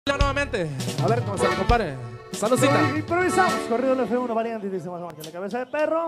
Nuevamente, a ver cómo se le compare. Saludcita. Improvisamos, corrido el F1 variante y dice más o menos, la cabeza de perro.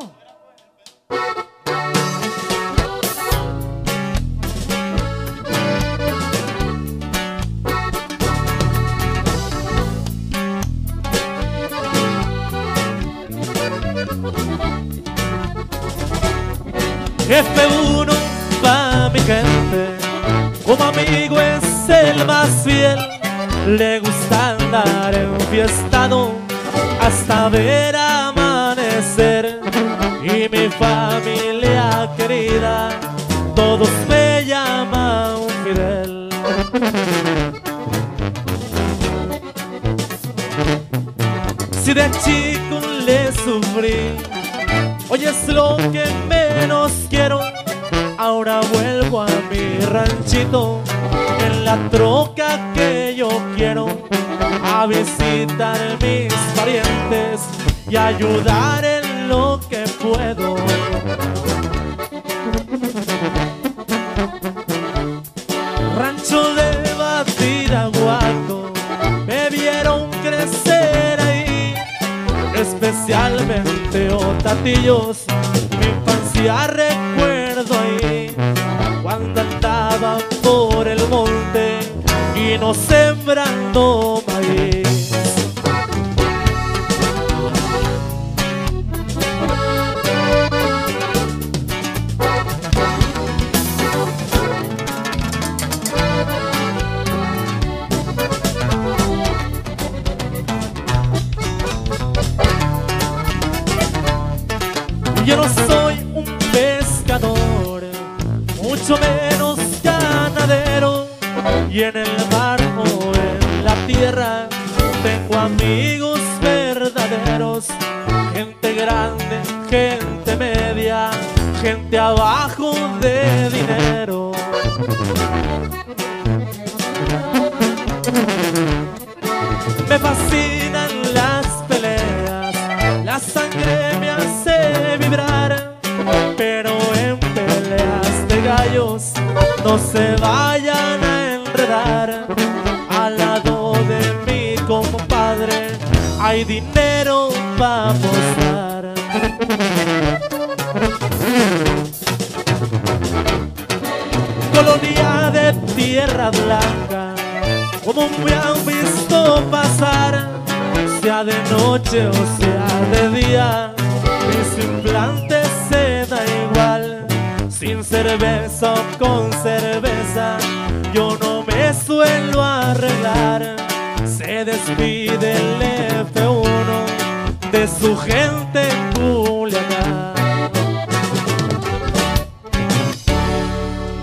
F1 pa' mi gente, como amigo es el más fiel. Le gusta andar enfiestado hasta ver amanecer. Y mi familia querida, todos me llaman Fidel. Si de chico le sufrí, hoy es lo que menos quiero. Ahora vuelvo a mi ranchito en la troca que yo quiero, a visitar mis parientes y ayudar en lo que puedo. Rancho de Badiraguato, me vieron crecer ahí, especialmente Otatillos, mi infancia recuerdo ahí, cuando andaba por el monte y no sembrando maíz. Yo no soy un pescador, mucho menos ganadero, y en el mar o en la tierra tengo amigos verdaderos, gente grande, gente media, gente abajo de dinero. Me fascinan las peleas, la sangre me hace vibrar, pero en peleas de gallos no se vayan a enredar. Al lado de mi compadre hay dinero para apostar. Colonia de tierra blanca, como me han visto pasar, sea de noche o sea de día, mis implantes se da igual. Sin cerveza o con cerveza, yo no me suelo arreglar. Se despide el F1 de su gente en Culiacán.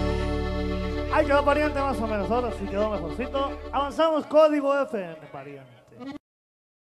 Ahí quedó pariente más o menos, ahora sí quedó mejorcito. Avanzamos, código FN, pariente.